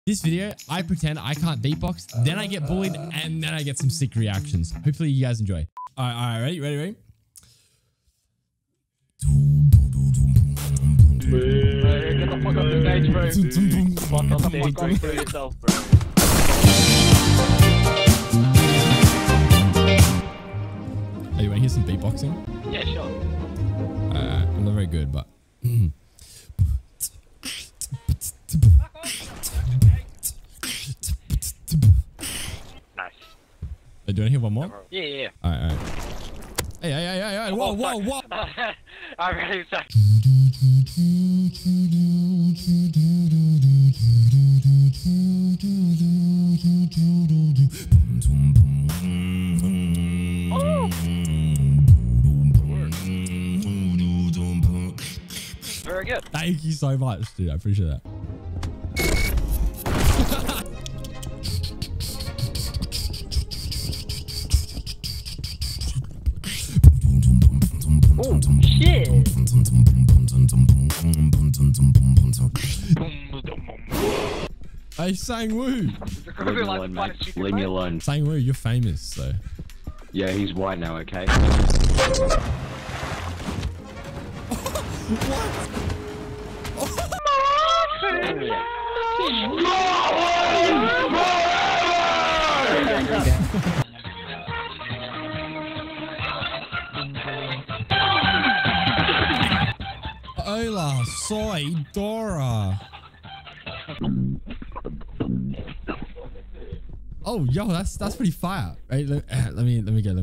This video, I pretend I can't beatbox, then I get bullied, and then I get some sick reactions. Hopefully you guys enjoy. All right, ready? Get the fuck off the stage, bro. Fuck off the stage, go through yourself, bro. Hey, you want to hear some beatboxing? Yeah, sure. I'm not very good, but... Nice. Hey, do you want to hear one more? Yeah. All right. Hey, whoa. I really suck. Very good. Thank you so much, dude. I appreciate that. Oh, shit. Hey, Sang-Woo. Leave me alone. Sang-Woo, you're famous, so. Yeah, he's white now, okay? Hola, soy Dora. Oh, yo, that's pretty fire. Right, let me go.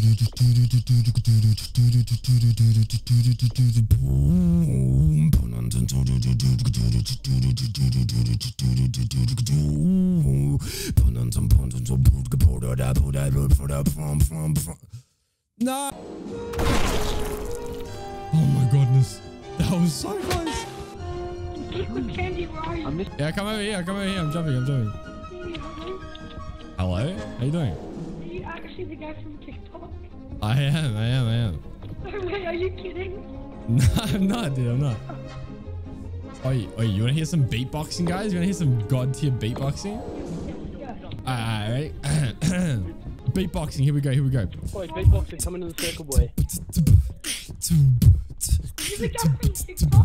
No. Oh my goodness. That was so close. Yeah, come over here. I'm jumping. Hello? How you doing? Are you actually the guy from TikTok? I am. No way, are you kidding? No, I'm not, dude. I'm not. Oh, you want to hear some beatboxing, guys? You want to hear some god tier beatboxing? Yeah. Alright. Beatboxing. Here we go. Boy, beatboxing, come into the circle, boy. You're the guy from TikTok?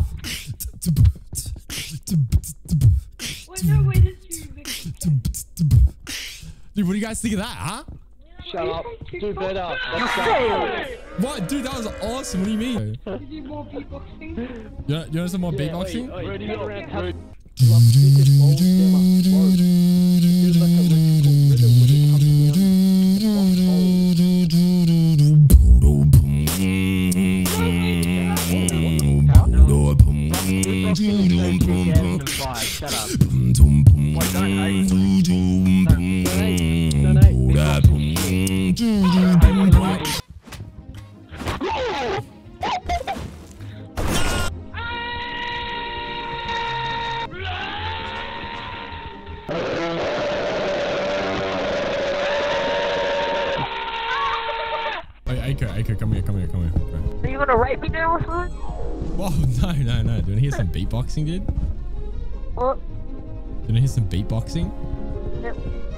Wait, no, wait, it's you, Victor. Dude, what do you guys think of that, huh? Shut up. Do better. You failed. What? Dude, that was awesome. What do you mean? You do more beatboxing? You want some more beatboxing? Ready to around Yeah. Shut up. Aiko, come here. Are you gonna rape me now or something? Whoa, no. Do you want to hear some beatboxing, dude? What? Do you want to hear some beatboxing? Yep.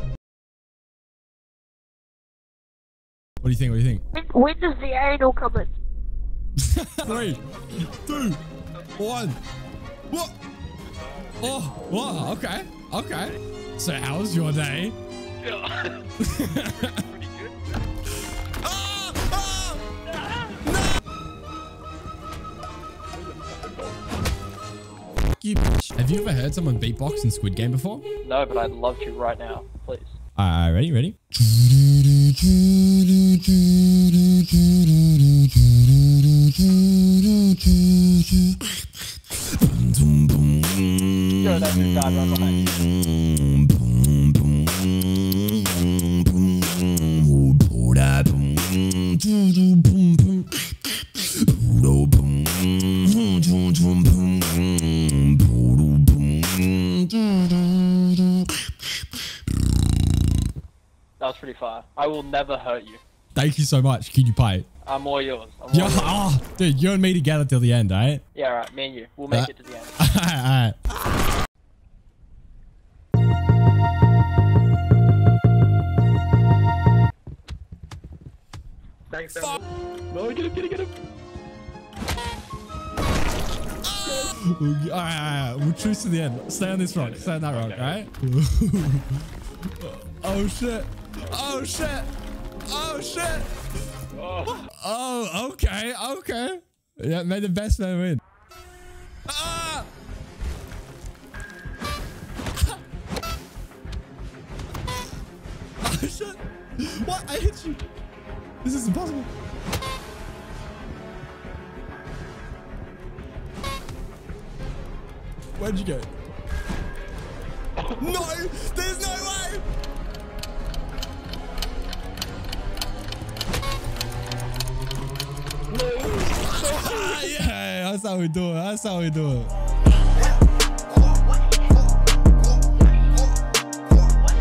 What do you think? When does the anal come in? 3, 2, 1. What? Oh, wow. Okay. So how was your day? You bitch. Have you ever heard someone beatbox in Squid Game before? No, but I'd love to right now, please. Ready? Yo, that's your guy right behind you. That was pretty far. I will never hurt you. Thank you so much, PewDiePie. I'm all yours. Yeah, dude, you and me together till the end, alright? Yeah, right. Me and you. We'll make it to the end. Alright. Thanks, Fuck. No, get him. Alright. We'll truce to the end. Stay on this rock. Stay on that rock, alright? Oh shit. Oh shit. Oh shit. Oh, okay. Yeah, may the best man win. Ah! Oh shit. What? I hit you. This is impossible. Where'd you go? No! There's no way! No! Yeah, that's how we do it.